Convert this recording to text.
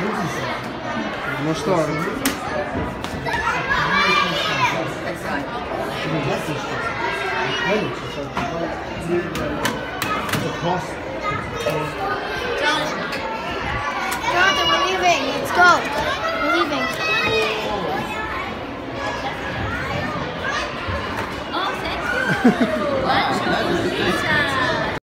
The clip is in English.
Ну что? Jonathan, we're leaving. Let's go. We're leaving. Oh, thank you. Lunch.